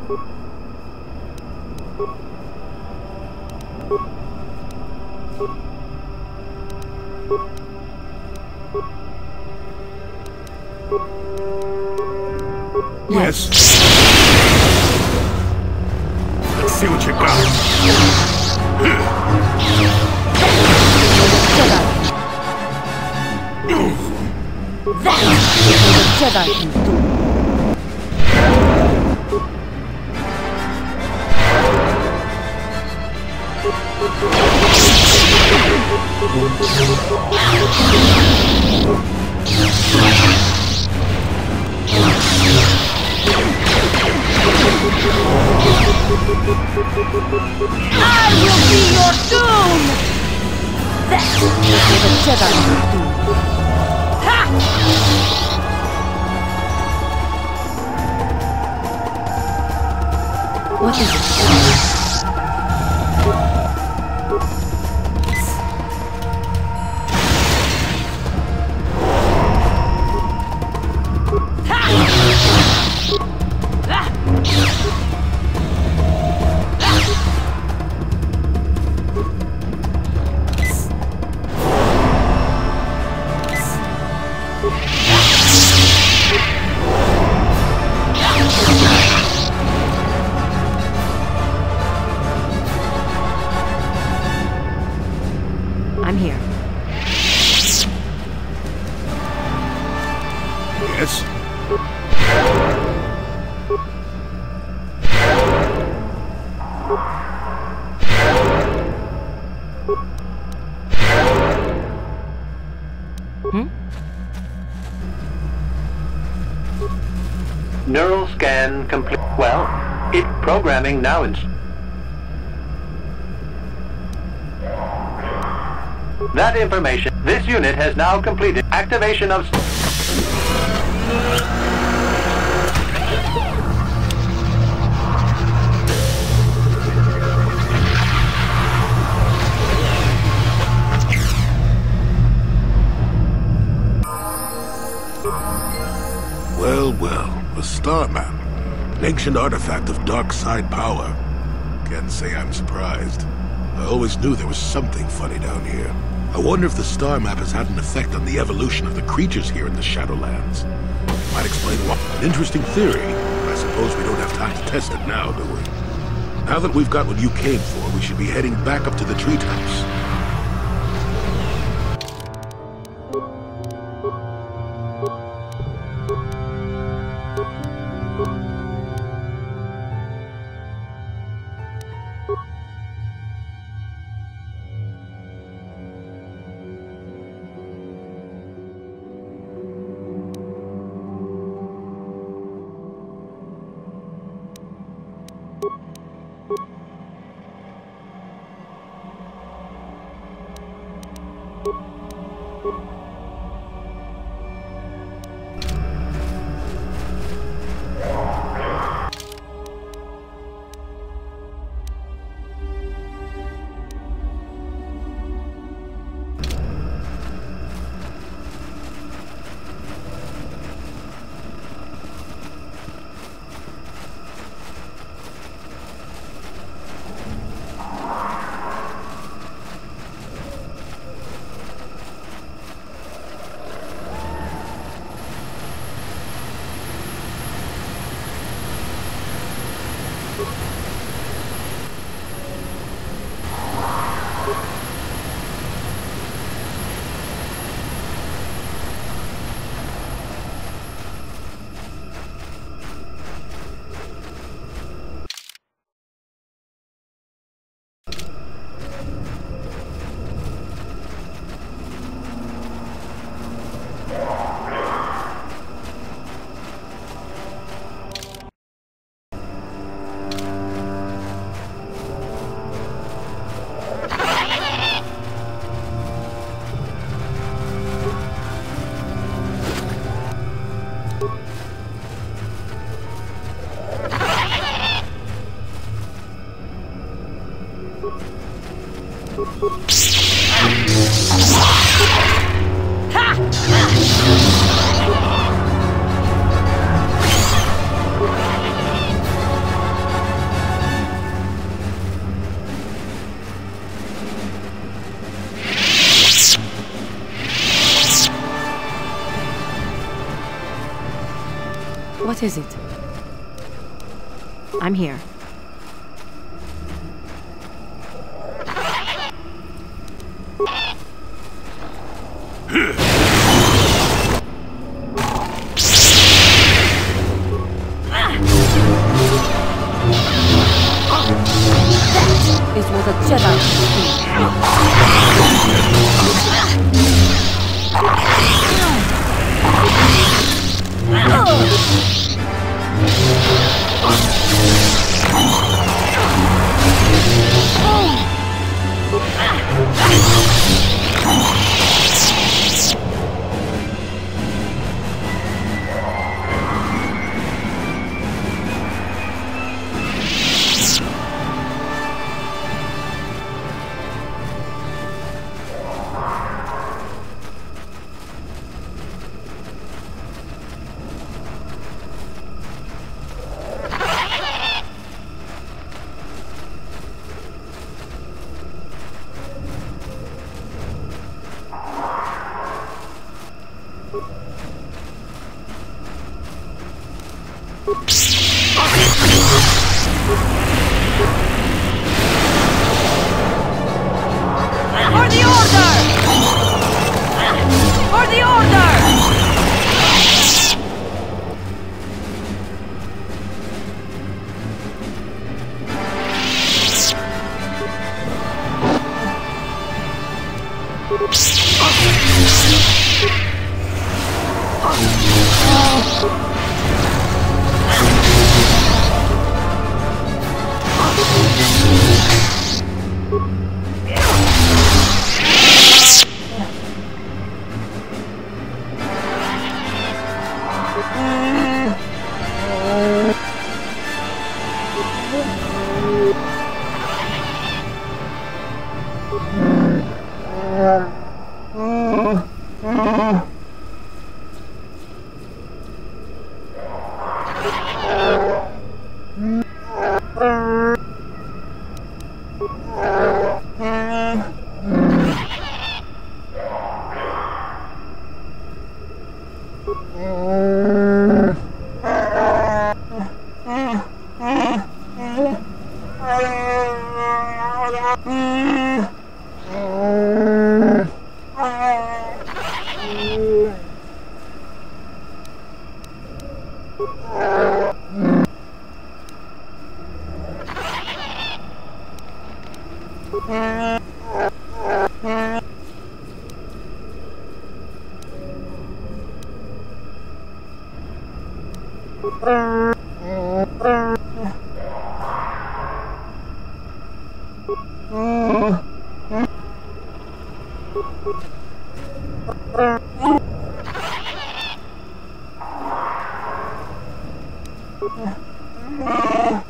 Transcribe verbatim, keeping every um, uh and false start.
Yes. Let's see what you got. That is what a Jedi can do. I will be your doom! That is what a Jedi can do. Ha! What is it? I'm here. Yes? Hmm? Neural scan complete. Well, it programming now in. That information. This unit has now completed activation of. Well, well, a star map. An ancient artifact of dark side power. Can't say I'm surprised. I always knew there was something funny down here. I wonder if the star map has had an effect on the evolution of the creatures here in the Shadowlands. Might explain why. An interesting theory. I suppose we don't have time to test it now, do we? Now that we've got what you came for, we should be heading back up to the treetops. What is it? I'm here. This was a Jedi. For the order! For the order! Uh...